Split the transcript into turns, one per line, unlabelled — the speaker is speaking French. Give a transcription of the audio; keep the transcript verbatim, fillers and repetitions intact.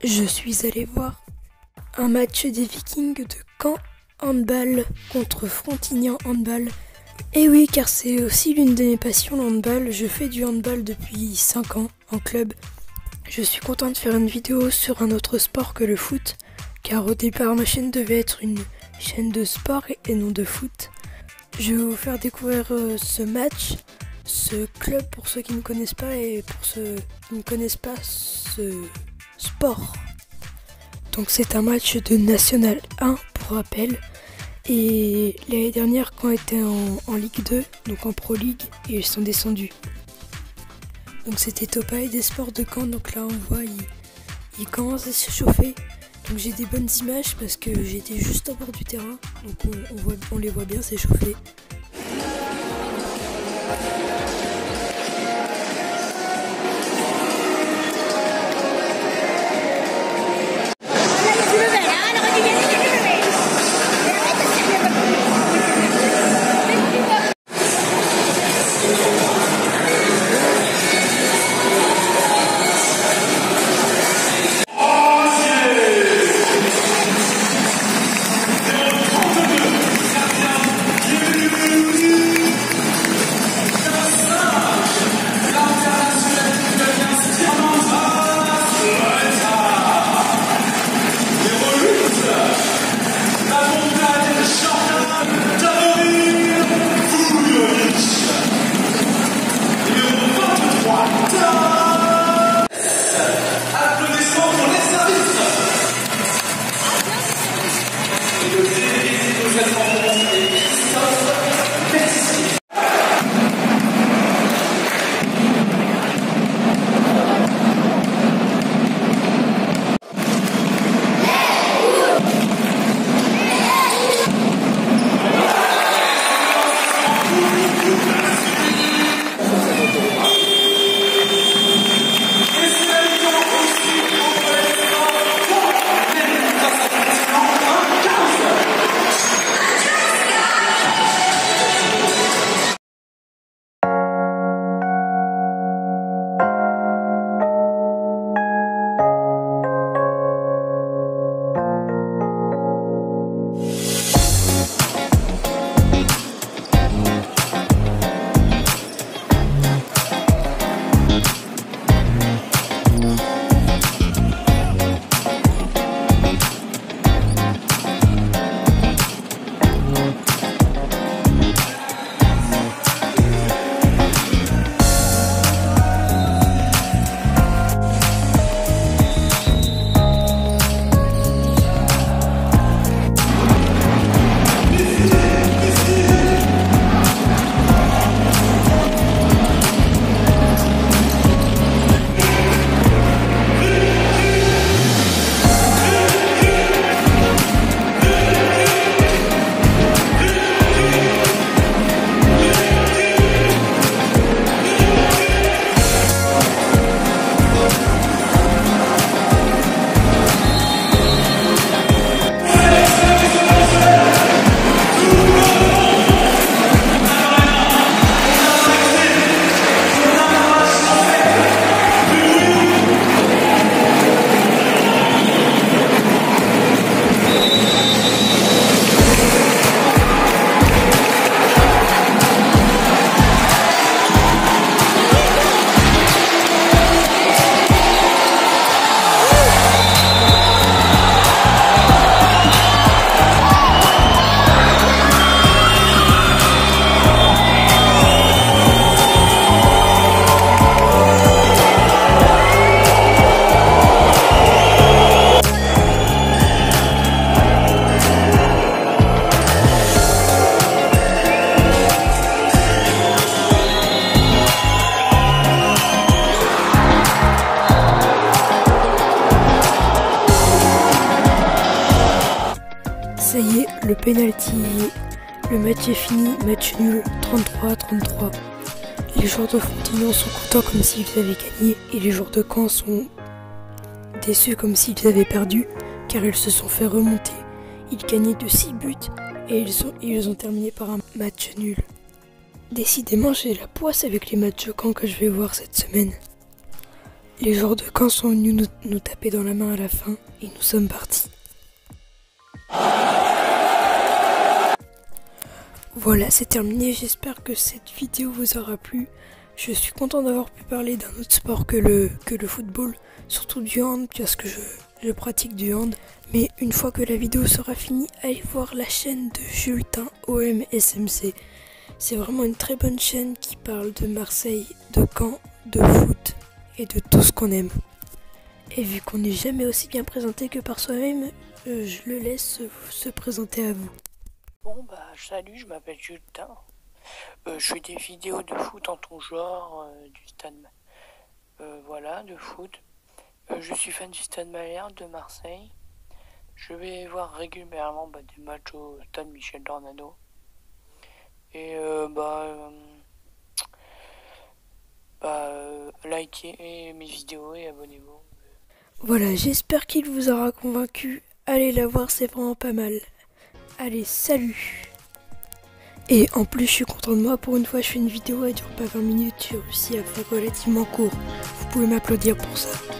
Je suis allé voir un match des Vikings de Caen handball contre Frontignan handball. Et oui, car c'est aussi l'une de mes passions, le handball. Je fais du handball depuis cinq ans en club. Je suis content de faire une vidéo sur un autre sport que le foot, car au départ ma chaîne devait être une chaîne de sport et non de foot. Je vais vous faire découvrir euh, ce match, ce club pour ceux qui ne connaissent pas et pour ceux qui ne connaissent pas ce sport. Donc c'est un match de National un pour rappel. Et l'année dernière, quand ils étaient en, en Ligue deux, donc en Pro League, et ils sont descendus. Donc c'était au Palais des Sports de Caen, donc là on voit, ils, ils commencent à se chauffer. Donc j'ai des bonnes images parce que j'étais juste au bord du terrain, donc on, on, voit, on les voit bien s'échauffer. Ça y est, le penalty, le match est fini, match nul, trente-trois à trente-trois. Les joueurs de Frontignan sont contents comme s'ils avaient gagné et les joueurs de Caen sont déçus comme s'ils avaient perdu car ils se sont fait remonter. Ils gagnaient de six buts et ils ont, ils ont terminé par un match nul. Décidément, j'ai la poisse avec les matchs de Caen que je vais voir cette semaine. Les joueurs de Caen sont venus nous, nous taper dans la main à la fin et nous sommes partis. Voilà, c'est terminé. J'espère que cette vidéo vous aura plu. Je suis content d'avoir pu parler d'un autre sport que le, que le football, surtout du hand, parce que je, je pratique du hand. Mais une fois que la vidéo sera finie, allez voir la chaîne de Jultin O M S M C. C'est vraiment une très bonne chaîne qui parle de Marseille, de Caen, de foot et de tout ce qu'on aime. Et vu qu'on n'est jamais aussi bien présenté que par soi-même, euh, je le laisse se présenter à vous.
Bon bah salut, je m'appelle Jultin. Euh, je fais des vidéos de foot en tout genre, euh, du stade, euh, voilà, de foot. Euh, je suis fan du Stade Malherbe de Marseille. Je vais voir régulièrement bah, des matchs au stade Michel Dornano. Et euh, bah, euh, bah euh, likez mes vidéos et abonnez-vous.
Voilà, j'espère qu'il vous aura convaincu. Allez la voir, c'est vraiment pas mal. Allez, salut! Et en plus, je suis content de moi. Pour une fois, je fais une vidéo, elle dure pas vingt minutes. J'ai réussi à faire relativement court. Vous pouvez m'applaudir pour ça.